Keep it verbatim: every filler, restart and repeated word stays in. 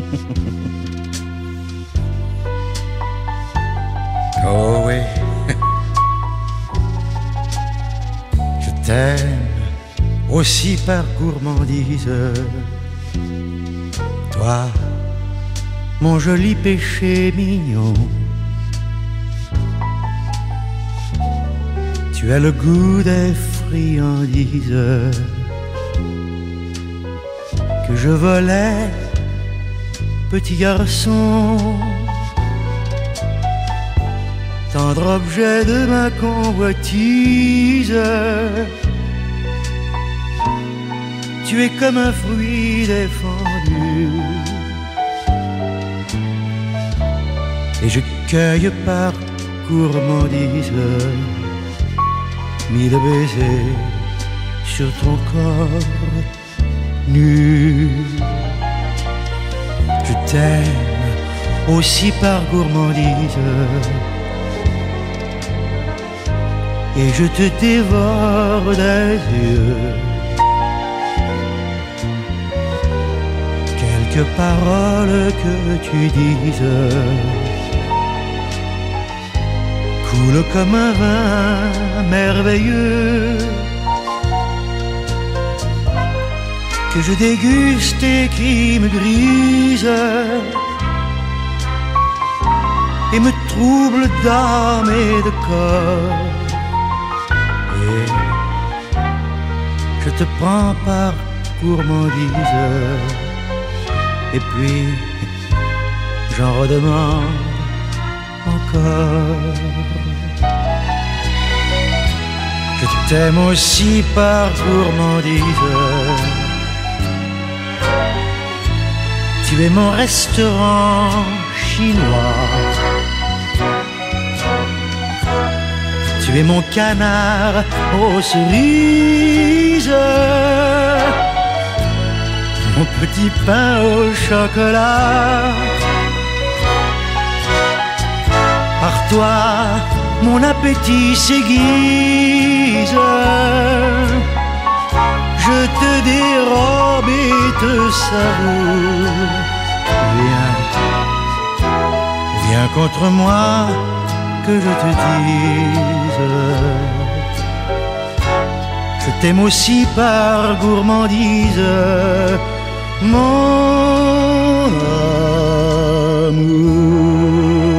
Oh oui, je t'aime aussi par gourmandise. Toi, mon joli péché mignon, tu as le goût des friandises que je volais, petit garçon, tendre objet de ma convoitise. Tu es comme un fruit défendu et je cueille par gourmandise mille baisers sur ton corps nu. Je t'aime aussi par gourmandise et je te dévore des yeux. Quelques paroles que tu dises coulent comme un vin merveilleux que je déguste et qui me grise et me trouble d'âme et de corps. Et je te prends par gourmandise et puis j'en redemande encore. Je t'aime aussi par gourmandise. Tu es mon restaurant chinois. Tu es mon canard aux cerises, mon petit pain au chocolat. Par toi, mon appétit s'aiguise. Je te dérobe et te savoure. Viens, viens contre moi que je te dise. Je t'aime aussi par gourmandise, mon amour.